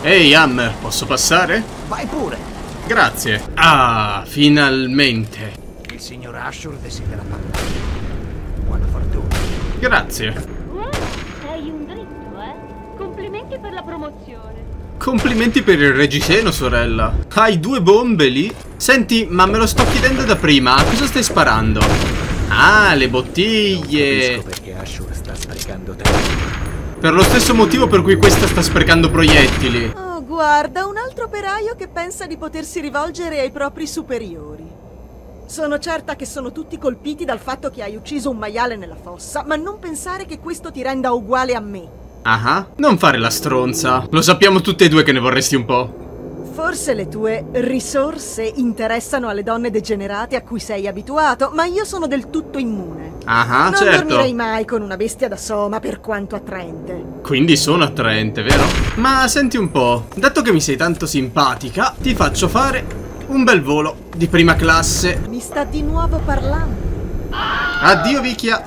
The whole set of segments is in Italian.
Ehi, Hammer, posso passare? Vai pure. Grazie. Ah, finalmente. Il signor Ashur desidera parlare. Buona fortuna. Grazie. Sei un dritto, Complimenti per la promozione. Complimenti per il reggiseno, sorella. Hai 2 bombe lì? Senti, ma me lo sto chiedendo da prima. A cosa stai sparando? Ah, le bottiglie. Non capisco perché Ashur sta sprecando tempo. Per lo stesso motivo per cui questa sta sprecando proiettili. Oh, guarda, un altro operaio che pensa di potersi rivolgere ai propri superiori. Sono certa che sono tutti colpiti dal fatto che hai ucciso un maiale nella fossa, ma non pensare che questo ti renda uguale a me. Ah, non fare la stronza. Lo sappiamo tutte e due che ne vorresti un po'. Forse le tue risorse interessano alle donne degenerate a cui sei abituato, ma io sono del tutto immune. Ah, non certo. dormirei mai con una bestia da soma, per quanto attraente. Quindi sono attraente, vero? Ma senti un po', dato che mi sei tanto simpatica, ti faccio fare un bel volo di prima classe. Mi sta di nuovo parlando. Addio, Vicchia.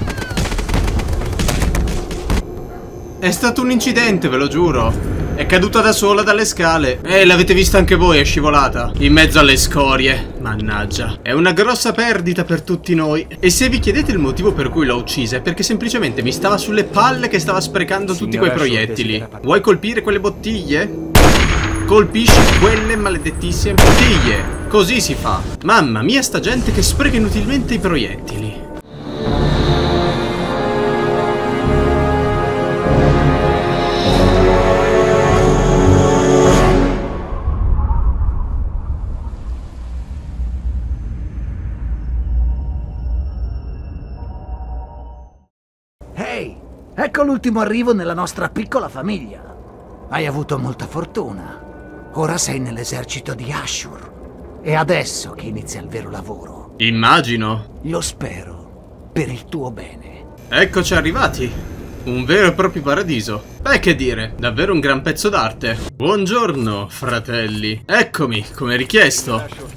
È stato un incidente, ve lo giuro. È caduta da sola dalle scale. L'avete vista anche voi, è scivolata in mezzo alle scorie. Mannaggia. È una grossa perdita per tutti noi. E se vi chiedete il motivo per cui l'ho uccisa, è perché semplicemente mi stava sulle palle che stava sprecando tutti quei proiettili. Vuoi colpire quelle bottiglie? Colpisci quelle maledettissime bottiglie. Così si fa. Mamma mia, sta gente che spreca inutilmente i proiettili. Ehi, ecco l'ultimo arrivo nella nostra piccola famiglia. Hai avuto molta fortuna. Ora sei nell'esercito di Ashur. È adesso che inizia il vero lavoro. Immagino. Lo spero, per il tuo bene. Eccoci arrivati. Un vero e proprio paradiso. Beh, che dire, davvero un gran pezzo d'arte. Buongiorno, fratelli. Eccomi, come richiesto.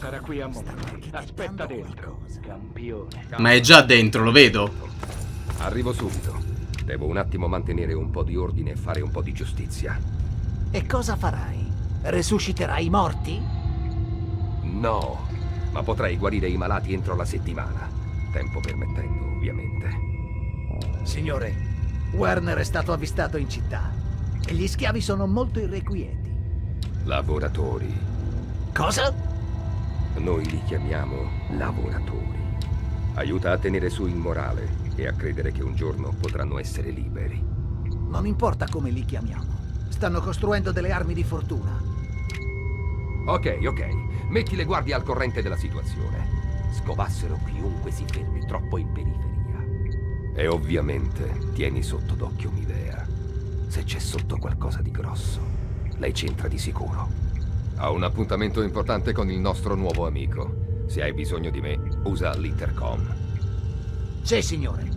Aspetta dentro, campione. Ma è già dentro, lo vedo. Arrivo subito. Devo un attimo mantenere un po' di ordine e fare un po' di giustizia. E cosa farai? Resusciterai i morti? No, ma potrei guarire i malati entro la settimana. Tempo permettendo, ovviamente. Signore, Werner è stato avvistato in città e gli schiavi sono molto irrequieti. Lavoratori. Cosa? Noi li chiamiamo lavoratori. Aiuta a tenere su il morale e a credere che un giorno potranno essere liberi. Non importa come li chiamiamo. Stanno costruendo delle armi di fortuna. Ok, metti le guardie al corrente della situazione. Scovassero chiunque si fermi troppo in periferia. E ovviamente tieni sotto d'occhio Midea. Se c'è sotto qualcosa di grosso, lei c'entra di sicuro. Ha un appuntamento importante con il nostro nuovo amico. Se hai bisogno di me, usa l'intercom. Sì, signore.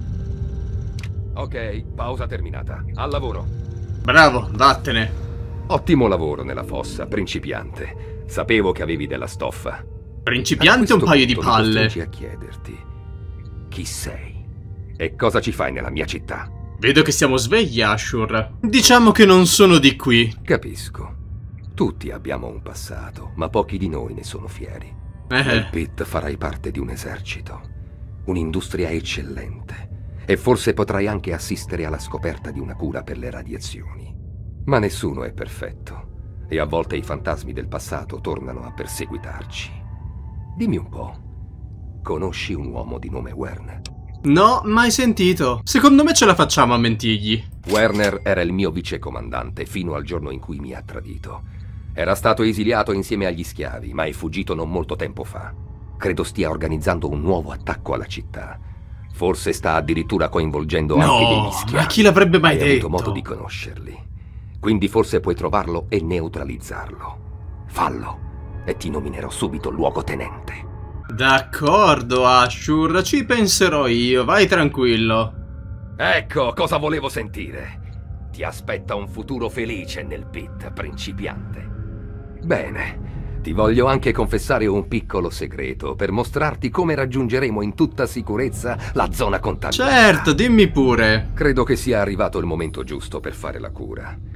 Ok, pausa terminata. Al lavoro. Bravo, vattene. Ottimo lavoro nella fossa, principiante. Sapevo che avevi della stoffa. Principiante un paio di palle. Mi costringi a chiederti chi sei e cosa ci fai nella mia città. Vedo che siamo svegli, Ashur. Diciamo che non sono di qui. Capisco. Tutti abbiamo un passato, ma pochi di noi ne sono fieri. Nel pit farai parte di un esercito, un'industria eccellente, e forse potrai anche assistere alla scoperta di una cura per le radiazioni. Ma nessuno è perfetto, e a volte i fantasmi del passato tornano a perseguitarci. Dimmi un po', conosci un uomo di nome Werner? No, mai sentito. Secondo me ce la facciamo a mentirgli. Werner era il mio vicecomandante fino al giorno in cui mi ha tradito. Era stato esiliato insieme agli schiavi, ma è fuggito non molto tempo fa. Credo stia organizzando un nuovo attacco alla città. Forse sta addirittura coinvolgendo anche degli schiavi. Ma chi l'avrebbe mai detto? Hai avuto modo di conoscerli. Quindi forse puoi trovarlo e neutralizzarlo. Fallo, e ti nominerò subito luogotenente. D'accordo, Ashur, ci penserò io, vai tranquillo. Ecco cosa volevo sentire. Ti aspetta un futuro felice nel pit, principiante. Bene, ti voglio anche confessare un piccolo segreto per mostrarti come raggiungeremo in tutta sicurezza la zona contaminata. Certo, dimmi pure. Credo che sia arrivato il momento giusto per fare la cura.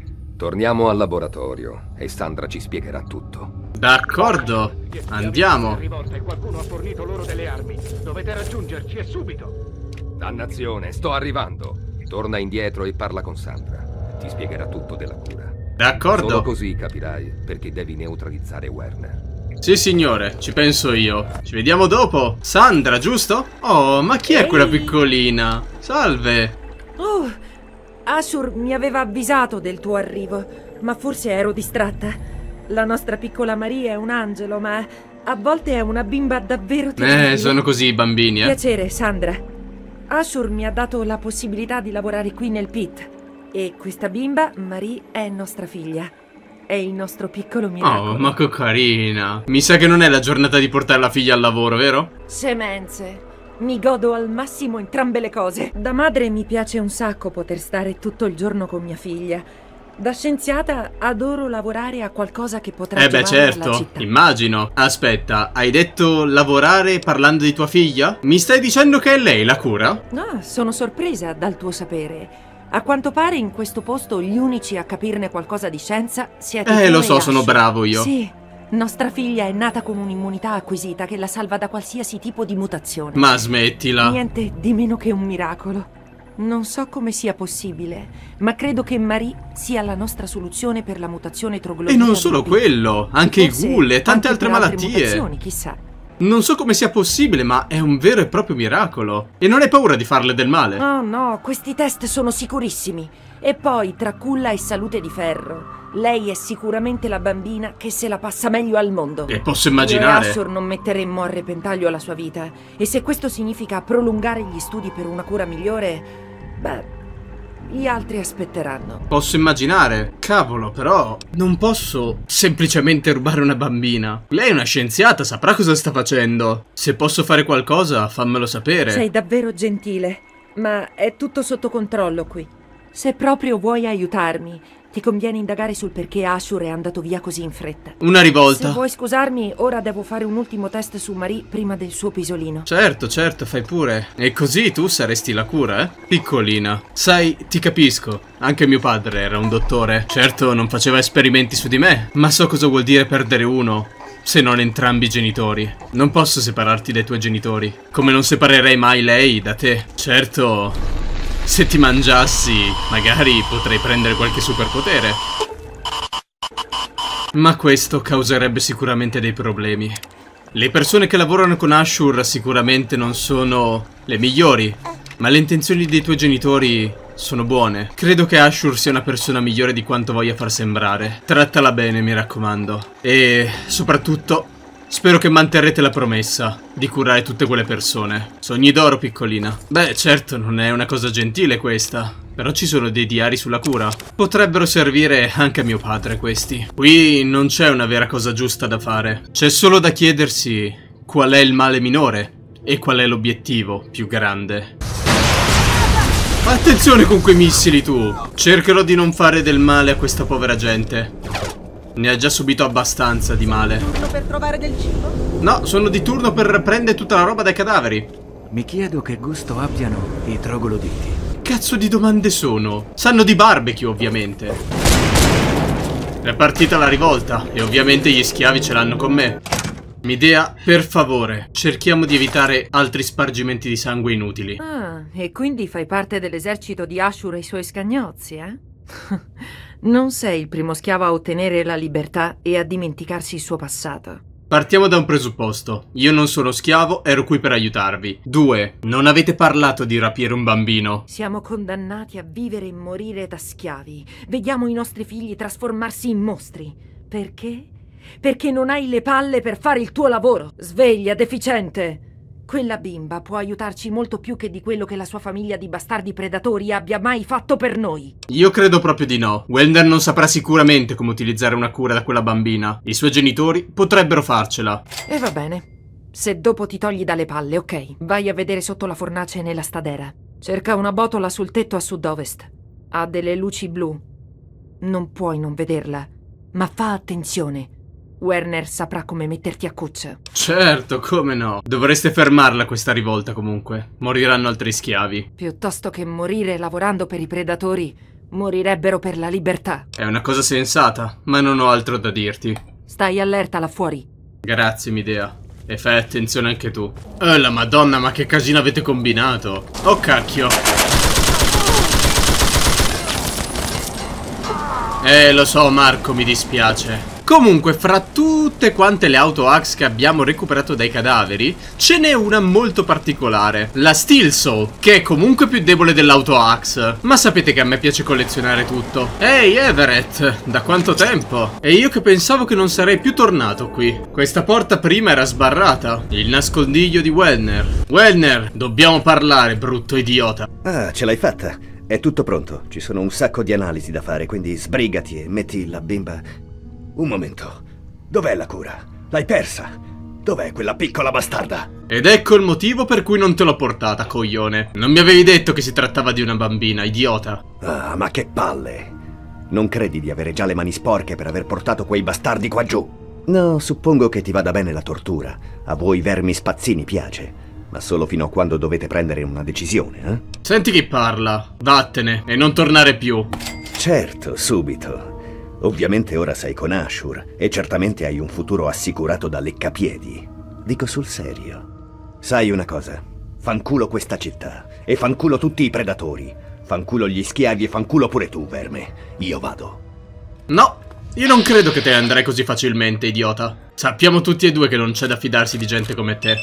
Torniamo al laboratorio e Sandra ci spiegherà tutto. D'accordo, andiamo. Qualcuno ha fornito loro delle armi. Dovete raggiungerci e subito. Dannazione, sto arrivando. Torna indietro e parla con Sandra. Ti spiegherà tutto della cura. D'accordo. Solo così capirai perché devi neutralizzare Werner. Sì, signore, ci penso io. Ci vediamo dopo. Sandra, giusto? Oh, ma chi è quella piccolina? Salve. Oh, Ashur mi aveva avvisato del tuo arrivo, ma forse ero distratta. La nostra piccola Maria è un angelo, ma a volte è una bimba davvero terribile. Sono così i bambini, Piacere, Sandra. Ashur mi ha dato la possibilità di lavorare qui nel pit. E questa bimba, Marie, è nostra figlia. È il nostro piccolo miracolo. Oh, ma che carina. Mi sa che non è la giornata di portare la figlia al lavoro, vero? Semenze. Mi godo al massimo entrambe le cose. Da madre mi piace un sacco poter stare tutto il giorno con mia figlia. Da scienziata adoro lavorare a qualcosa che potrà beh, certo, immagino. Aspetta, hai detto lavorare parlando di tua figlia? Mi stai dicendo che è lei la cura? No, sono sorpresa dal tuo sapere. A quanto pare in questo posto gli unici a capirne qualcosa di scienza siete lo so, sono bravo io. Sì, nostra figlia è nata con un'immunità acquisita che la salva da qualsiasi tipo di mutazione. Ma smettila. Niente di meno che un miracolo. Non so come sia possibile, ma credo che Marie sia la nostra soluzione per la mutazione troglodita. E non solo quello, anche i ghoul e tante altre malattie. Mutazioni, chissà. Non so come sia possibile, ma è un vero e proprio miracolo. E non hai paura di farle del male? Oh no, questi test sono sicurissimi. E poi, tra culla e salute di ferro, lei è sicuramente la bambina che se la passa meglio al mondo. E posso immaginare. Io e Ashur non metteremmo a repentaglio la sua vita. E se questo significa prolungare gli studi per una cura migliore, beh, gli altri aspetteranno. Posso immaginare. Cavolo, però non posso semplicemente rubare una bambina. Lei è una scienziata, saprà cosa sta facendo. Se posso fare qualcosa, fammelo sapere. Sei davvero gentile, ma è tutto sotto controllo qui. Se proprio vuoi aiutarmi, ti conviene indagare sul perché Ashur è andato via così in fretta. Una rivolta. Se vuoi scusarmi, ora devo fare un ultimo test su Marie prima del suo pisolino. Certo, certo, fai pure. E così tu saresti la cura, Piccolina. Sai, ti capisco. Anche mio padre era un dottore. Certo, non faceva esperimenti su di me, ma so cosa vuol dire perdere uno, se non entrambi i genitori. Non posso separarti dai tuoi genitori, come non separerei mai lei da te. Certo, se ti mangiassi, magari potrei prendere qualche superpotere. Ma questo causerebbe sicuramente dei problemi. Le persone che lavorano con Ashur sicuramente non sono le migliori, ma le intenzioni dei tuoi genitori sono buone. Credo che Ashur sia una persona migliore di quanto voglia far sembrare. Trattala bene, mi raccomando. E soprattutto spero che manterrete la promessa di curare tutte quelle persone. Sogni d'oro, piccolina. Beh, certo, non è una cosa gentile questa, però ci sono dei diari sulla cura. Potrebbero servire anche a mio padre questi. Qui non c'è una vera cosa giusta da fare. C'è solo da chiedersi qual è il male minore e qual è l'obiettivo più grande. Attenzione con quei missili tu. Cercherò di non fare del male a questa povera gente. Ne ha già subito abbastanza di male. Turno per trovare del cibo? No, sono di turno per prendere tutta la roba dai cadaveri. Mi chiedo che gusto abbiano i trogloditi. Cazzo di domande sono? Sanno di barbecue, ovviamente. È partita la rivolta e ovviamente gli schiavi ce l'hanno con me. Midea, per favore, cerchiamo di evitare altri spargimenti di sangue inutili. Ah, e quindi fai parte dell'esercito di Ashur e i suoi scagnozzi, eh? Non sei il primo schiavo a ottenere la libertà e a dimenticarsi il suo passato. Partiamo da un presupposto. Io non sono schiavo, ero qui per aiutarvi. 2. Non avete parlato di rapire un bambino. Siamo condannati a vivere e morire da schiavi. Vediamo i nostri figli trasformarsi in mostri. Perché? Perché non hai le palle per fare il tuo lavoro. Sveglia, deficiente! Quella bimba può aiutarci molto più che di quello che la sua famiglia di bastardi predatori abbia mai fatto per noi. Io credo proprio di no. Werner non saprà sicuramente come utilizzare una cura da quella bambina. I suoi genitori potrebbero farcela. E va bene. Se dopo ti togli dalle palle, ok. Vai a vedere sotto la fornace nella stadera. Cerca una botola sul tetto a sud-ovest. Ha delle luci blu. Non puoi non vederla, ma fa attenzione. Werner saprà come metterti a cuccia. Certo, come no. Dovreste fermarla questa rivolta comunque. Moriranno altri schiavi. Piuttosto che morire lavorando per i predatori, Morirebbero per la libertà. È una cosa sensata, ma non ho altro da dirti. Stai allerta là fuori. Grazie, Midea. E fai attenzione anche tu. La madonna, ma che casino avete combinato. Oh cacchio. Lo so Marco, mi dispiace. Comunque, fra tutte quante le auto Axe che abbiamo recuperato dai cadaveri, ce n'è una molto particolare, la Steel Saw, che è comunque più debole dell'auto Axe. Ma sapete che a me piace collezionare tutto. Ehi Everett, da quanto tempo? E io che pensavo che non sarei più tornato qui. Questa porta prima era sbarrata. Il nascondiglio di Wellner. Wellner, dobbiamo parlare, brutto idiota. Ah, ce l'hai fatta. È tutto pronto. Ci sono un sacco di analisi da fare, quindi sbrigati e metti la bimba... Un momento. Dov'è la cura? L'hai persa? Dov'è quella piccola bastarda? Ed ecco il motivo per cui non te l'ho portata, coglione. Non mi avevi detto che si trattava di una bambina, idiota. Ah, ma che palle. Non credi di avere già le mani sporche per aver portato quei bastardi qua giù? No, suppongo che ti vada bene la tortura. A voi vermi spazzini piace. Ma solo fino a quando dovete prendere una decisione, eh? Senti chi parla. Vattene e non tornare più. Certo, subito. Ovviamente ora sei con Ashur e certamente hai un futuro assicurato da leccapiedi. Dico sul serio. Sai una cosa? Fanculo questa città e fanculo tutti i predatori. Fanculo gli schiavi e fanculo pure tu, verme. Io vado. No, io non credo che te ne andrai così facilmente, idiota. Sappiamo tutti e due che non c'è da fidarsi di gente come te.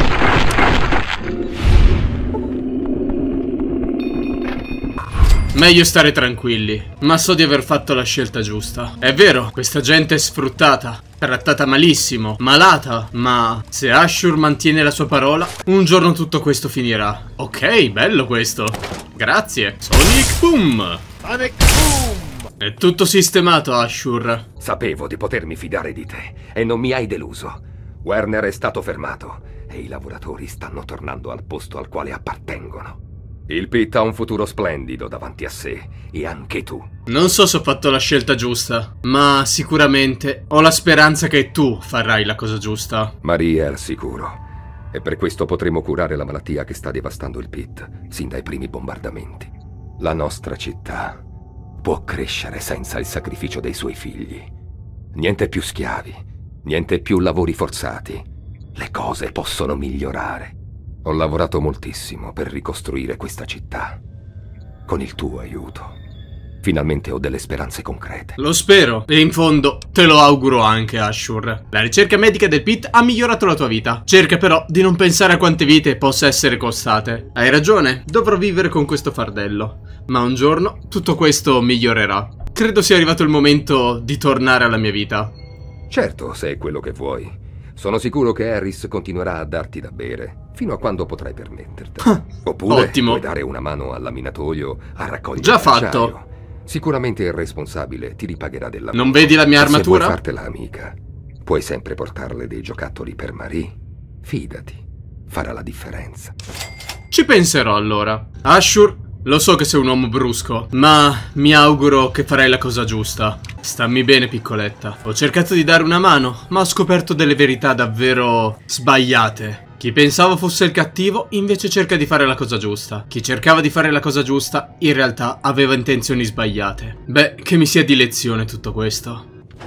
Meglio stare tranquilli, ma so di aver fatto la scelta giusta. È vero, questa gente è sfruttata, trattata malissimo, malata, ma se Ashur mantiene la sua parola, un giorno tutto questo finirà. Ok, bello questo. Grazie. Sonic Boom! Sonic Boom! È tutto sistemato, Ashur. Sapevo di potermi fidare di te e non mi hai deluso. Werner è stato fermato e i lavoratori stanno tornando al posto al quale appartengono. Il Pit ha un futuro splendido davanti a sé, e anche tu. Non so se ho fatto la scelta giusta, ma sicuramente ho la speranza che tu farai la cosa giusta. Marie è al sicuro, e per questo potremo curare la malattia che sta devastando il Pit, sin dai primi bombardamenti. La nostra città può crescere senza il sacrificio dei suoi figli. Niente più schiavi, niente più lavori forzati. Le cose possono migliorare. Ho lavorato moltissimo per ricostruire questa città. Con il tuo aiuto, finalmente ho delle speranze concrete. Lo spero, e in fondo te lo auguro anche, Ashur. La ricerca medica del Pit ha migliorato la tua vita. Cerca però di non pensare a quante vite possa essere costate. Hai ragione, dovrò vivere con questo fardello. Ma un giorno tutto questo migliorerà. Credo sia arrivato il momento di tornare alla mia vita. Certo, se è quello che vuoi. Sono sicuro che Harris continuerà a darti da bere, fino a quando potrai permettertelo. Oppure puoi dare una mano al laminatoio a raccogliere già fatto. Acciaio. Sicuramente il responsabile ti ripagherà del lavoro. Non vedi la mia armatura? Se vuoi fartela amica, puoi sempre portarle dei giocattoli per Marie. Fidati, farà la differenza. Ci penserò allora. Ashur, lo so che sei un uomo brusco, ma mi auguro che farai la cosa giusta. Stammi bene, piccoletta. Ho cercato di dare una mano, ma ho scoperto delle verità davvero sbagliate. Chi pensavo fosse il cattivo, invece cerca di fare la cosa giusta. Chi cercava di fare la cosa giusta, in realtà aveva intenzioni sbagliate. Beh, che mi sia di lezione tutto questo.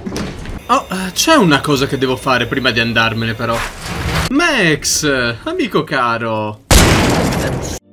Oh, c'è una cosa che devo fare prima di andarmene però. Max, amico caro.